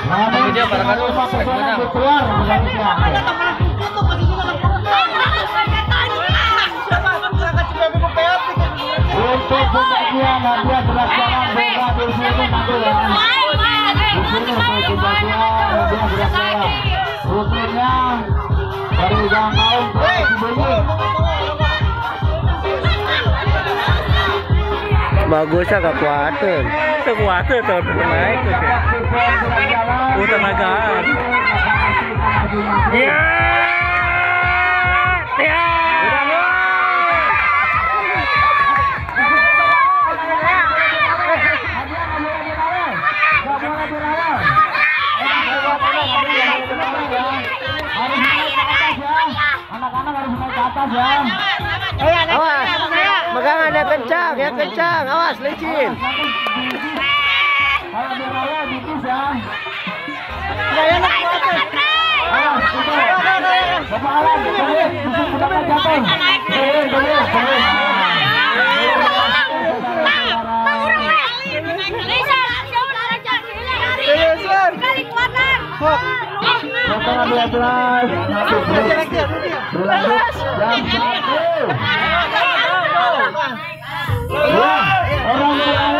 Dia barang-barang keluar. Untuk pembagian hadiah beras jalan bebas di sini nanti ya. Di sini untuk pembagian hadiah beras jalan. Rutinnya dari yang kaum Cibunyi. Bagusnya gak kuatin. Sekuatnya tuh naik tuh. Tenagaan. Ya. Ya. Anak-anak harus naik ke atas ya. Awas, pegangan yang kencang, awas licin. Kalau di raya dikis ya. Saya nak kuat. Awas, Bapak Alam, sudah jatuh. Potongan 12 jam 1. Orang